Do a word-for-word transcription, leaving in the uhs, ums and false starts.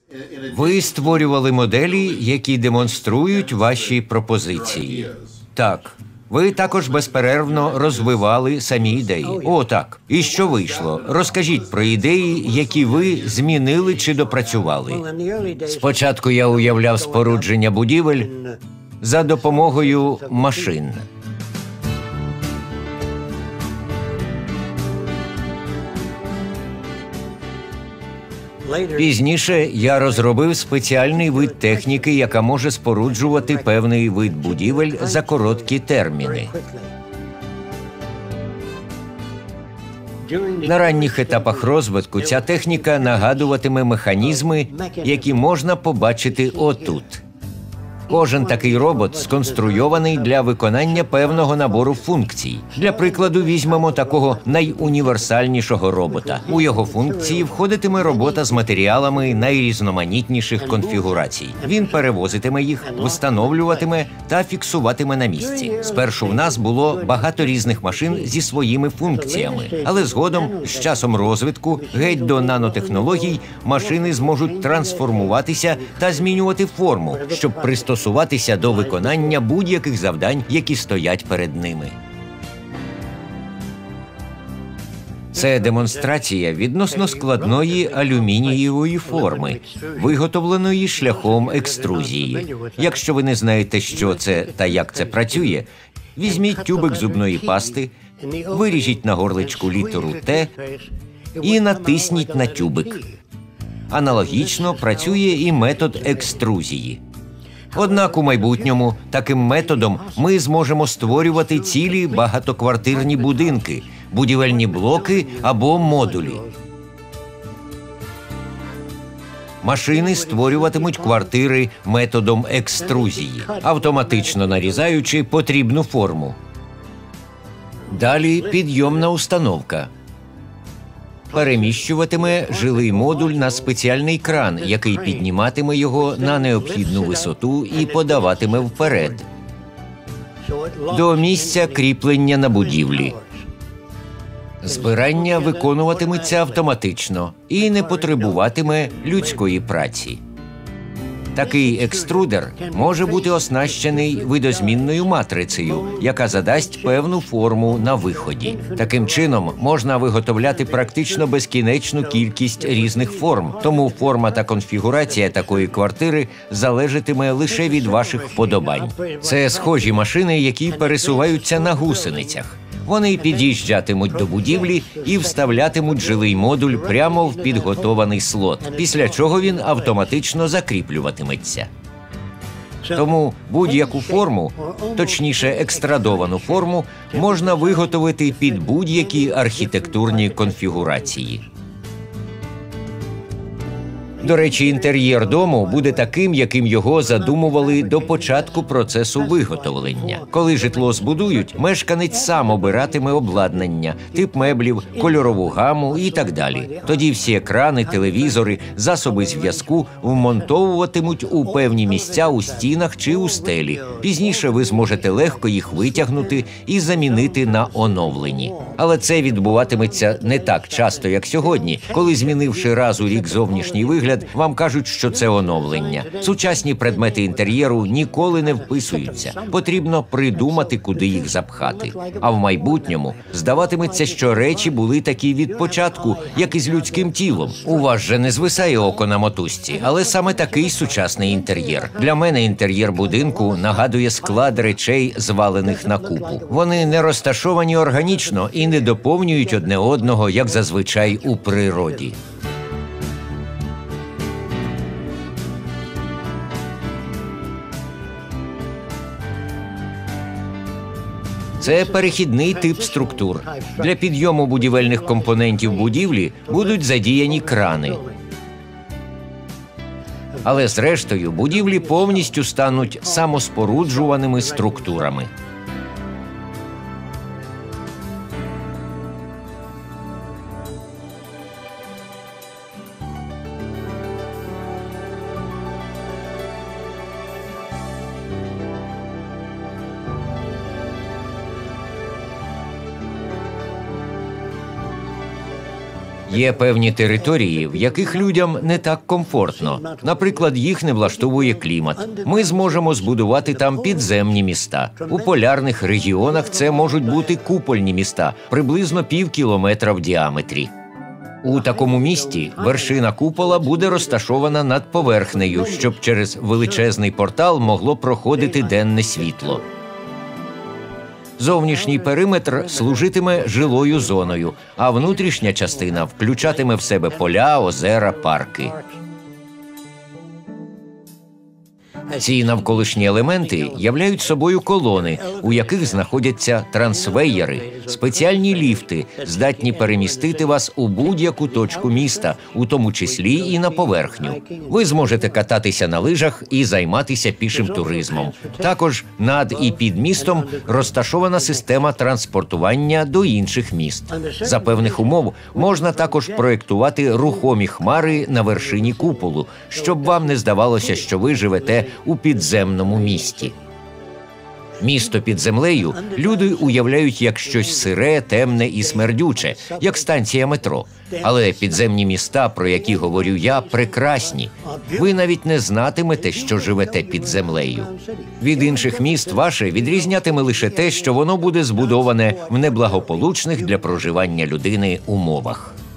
Ви створювали моделі, які демонструють ваші пропозиції. Так. Ви також безперервно розвивали самі ідеї. О, так. І що вийшло? Розкажіть про ідеї, які ви змінили чи допрацювали. Спочатку я уявляв спорудження будівель за допомогою машин. Пізніше я розробив спеціальний вид техніки, яка може споруджувати певний вид будівель за короткі терміни. На ранніх етапах розвитку ця техніка нагадуватиме механізми, які можна побачити отут. Кожен такий робот сконструйований для виконання певного набору функцій. Для прикладу, візьмемо такого найуніверсальнішого робота. У його функції входитиме робота з матеріалами найрізноманітніших конфігурацій. Він перевозитиме їх, встановлюватиме та фіксуватиме на місці. Спершу в нас було багато різних машин зі своїми функціями. Але згодом, з часом розвитку, геть до нанотехнологій, машини зможуть трансформуватися та змінювати форму, щоб пристосуватися до виконання будь-яких завдань, які стоять перед ними. Це демонстрація відносно складної алюмінієвої форми, виготовленої шляхом екструзії. Якщо ви не знаєте, що це та як це працює, візьміть тюбик зубної пасти, виріжіть на горличку літеру «Т» і натисніть на тюбик. Аналогічно працює і метод екструзії. Однак у майбутньому таким методом ми зможемо створювати цілі багатоквартирні будинки, будівельні блоки або модулі. Машини створюватимуть квартири методом екструзії, автоматично нарізаючи потрібну форму. Далі підйомна установка переміщуватиме жилий модуль на спеціальний кран, який підніматиме його на необхідну висоту і подаватиме вперед до місця кріплення на будівлі. Збирання виконуватиметься автоматично і не потребуватиме людської праці. Такий екструдер може бути оснащений видозмінною матрицею, яка задасть певну форму на виході. Таким чином, можна виготовляти практично безкінечну кількість різних форм, тому форма та конфігурація такої квартири залежатиме лише від ваших вподобань. Це схожі машини, які пересуваються на гусеницях. Вони під'їжджатимуть до будівлі і вставлятимуть жилий модуль прямо в підготований слот, після чого він автоматично закріплюватиметься. Тому будь-яку форму, точніше екстрадовану форму, можна виготовити під будь-які архітектурні конфігурації. До речі, інтер'єр дому буде таким, яким його задумували до початку процесу виготовлення. Коли житло збудують, мешканець сам обиратиме обладнання, тип меблів, кольорову гаму і так далі. Тоді всі екрани, телевізори, засоби зв'язку вмонтовуватимуть у певні місця у стінах чи у стелі. Пізніше ви зможете легко їх витягнути і замінити на оновлені. Але це відбуватиметься не так часто, як сьогодні, коли, змінивши раз у рік зовнішній вигляд, вам кажуть, що це оновлення. Сучасні предмети інтер'єру ніколи не вписуються. Потрібно придумати, куди їх запхати. А в майбутньому здаватиметься, що речі були такі від початку, як і з людським тілом. У вас же не звисає око на мотузці, але саме такий сучасний інтер'єр. Для мене інтер'єр будинку нагадує склад речей, звалених на купу. Вони не розташовані органічно і не доповнюють одне одного, як зазвичай у природі. Це перехідний тип структур. Для підйому будівельних компонентів будівлі будуть задіяні крани. Але зрештою будівлі повністю стануть самоспоруджуваними структурами. Є певні території, в яких людям не так комфортно. Наприклад, їх не влаштовує клімат. Ми зможемо збудувати там підземні міста. У полярних регіонах це можуть бути купольні міста, приблизно пів кілометра в діаметрі. У такому місті вершина купола буде розташована над поверхнею, щоб через величезний портал могло проходити денне світло. Зовнішній периметр служитиме жилою зоною, а внутрішня частина включатиме в себе поля, озера, парки. Ці навколишні елементи являють собою колони, у яких знаходяться трансвеєри, спеціальні ліфти, здатні перемістити вас у будь-яку точку міста, у тому числі і на поверхню. Ви зможете кататися на лижах і займатися пішим туризмом. Також над і під містом розташована система транспортування до інших міст. За певних умов можна також проєктувати рухомі хмари на вершині куполу, щоб вам не здавалося, що ви живете у підземному місті. Місто під землею люди уявляють як щось сире, темне і смердюче, як станція метро. Але підземні міста, про які говорю я, прекрасні. Ви навіть не знатимете, що живете під землею. Від інших міст ваше відрізнятиме лише те, що воно буде збудоване в неблагополучних для проживання людини умовах.